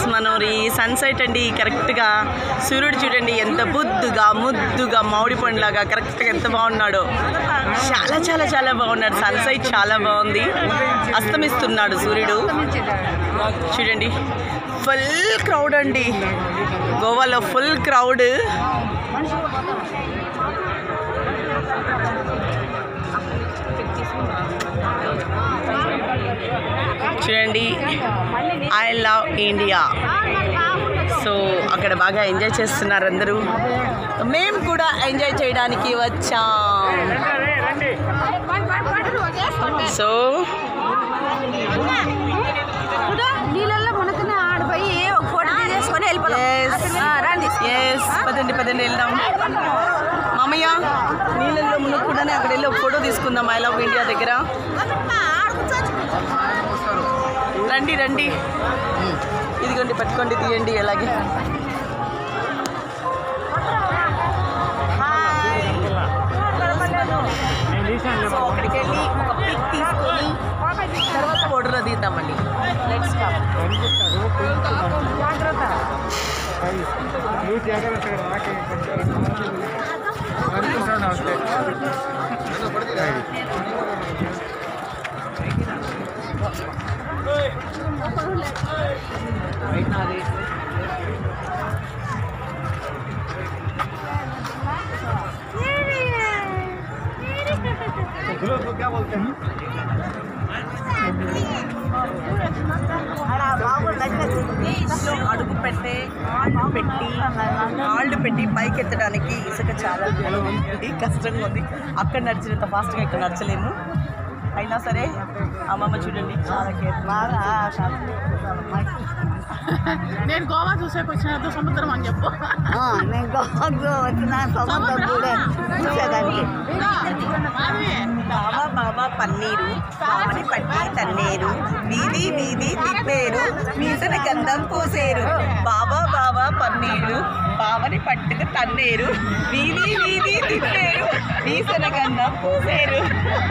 Manori sunset అండి. కరెక్ట్గా సూర్యుడు చూడండి ఎంత ముద్దుగా మామిడి పండులాగా కరెక్ట్గా ఎంత బాగున్నాడో. చాలా చాలా చాలా బాగున్నాడు. సన్సెట్ చాలా బాగుంది. అస్తమిస్తున్నాడు సూర్యుడు. చూడండి ఫుల్ క్రౌడ్ అండి. గోవాలో ఫుల్ క్రౌడ్. చూడండి ఐ లవ్ ఇండియా. సో అక్కడ బాగా ఎంజాయ్ చేస్తున్నారు అందరూ. మేము కూడా ఎంజాయ్ చేయడానికి వచ్చాం. సో నీళ్ళల్లో మునుకుని ఆడిపోయి ఒక ఫోటో తీసుకొని పదండి వెళ్దాం. మామయ్య నీళ్ళల్లో మునుక్కుండానే అక్కడ వెళ్ళి ఒక ఫోటో తీసుకుందాం ఐ లవ్ ఇండియా దగ్గర. రండి ఇదిగోండి పట్టుకోండి, తీయండి. అలాగే సో అక్కడికి వెళ్ళి ఒక పిక్ తీసుకొని తర్వాత ఫోటోలో తీద్దామండి. Let's come. क्या बोलते हैं అడుగు పెట్టి కాళ్ళు పెట్టి పైకి ఎత్తడానికి ఇసుక చాలా కష్టంగా ఉంది. అక్కడ నడిచినంత ఫాస్ట్గా ఇక్కడ నడచలేము. అయినా సరే అమ్మమ్మ చూడండి చాలా కేర్. నేను గోవా చూసేకి వచ్చిన సముద్రం అని చెప్పు. నేను గోవాకు వచ్చిన సముద్రం చూసేదానికి. బాబా పన్నీరు బావని పట్టి తన్నేరు వీధి తిప్పేరు మీసన గంధం పూసేరు. బాబా పన్నీరు బావని పట్టుకు తన్నేరు వీధి తిప్పేరు మీసన గంధం పూసేరు.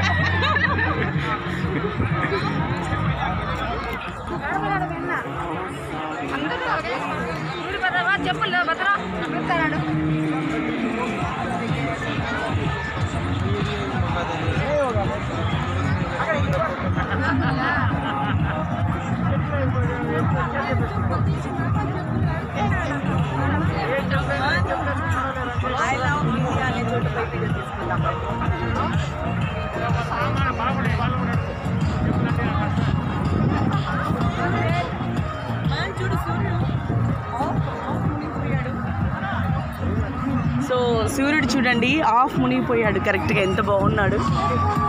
చెప్పులు భద్రా ఐ లవ్ ఇండియా అనే చోటు పై తీసుకుందాం. సో సూర్యుడు చూడండి ఆఫ్ మునిగిపోయాడు. కరెక్ట్గా ఎంత బాగున్నాడు.